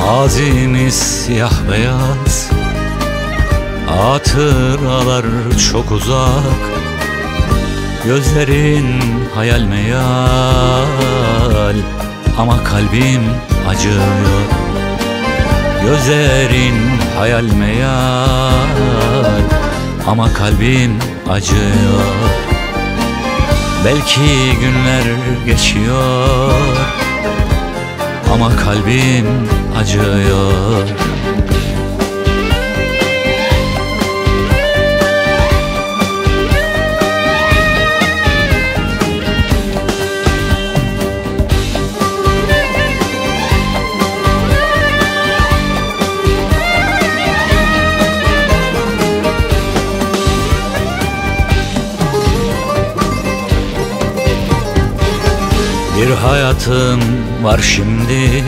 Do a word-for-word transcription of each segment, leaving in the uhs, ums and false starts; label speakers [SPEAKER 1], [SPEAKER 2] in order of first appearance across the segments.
[SPEAKER 1] Mazimiz siyah beyaz, hatıralar çok uzak. Gözlerin hayal meyal, ama kalbim acıyor. Gözlerin hayal meyal, ama kalbim acıyor. Belki günler geçiyor, ama kalbim acıyor. Bir hayatım var şimdi,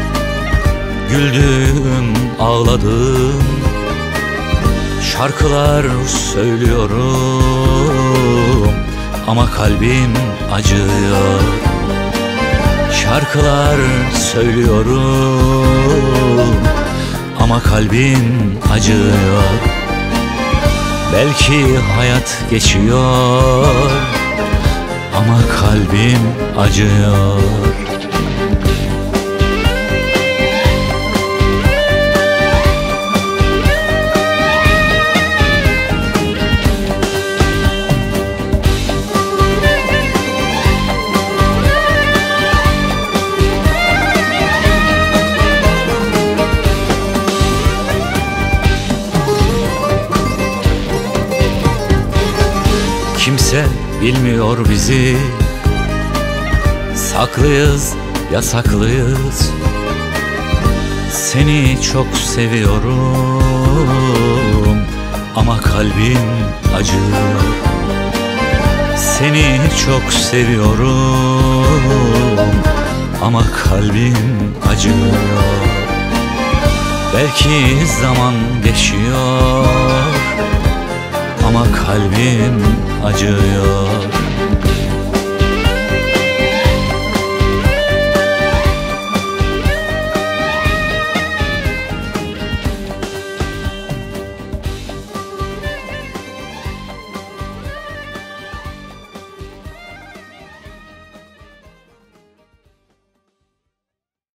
[SPEAKER 1] güldüm, ağladım. Şarkılar söylüyorum, ama kalbim acıyor. Şarkılar söylüyorum, ama kalbim acıyor. Belki hayat geçiyor, ama kalbim acıyor. Kimse bilmiyor bizi, saklıyız, yasaklıyız. Seni çok seviyorum, ama kalbim acıyor. Seni çok seviyorum, ama kalbim acıyor. Belki zaman geçiyor, ama kalbim acıyor.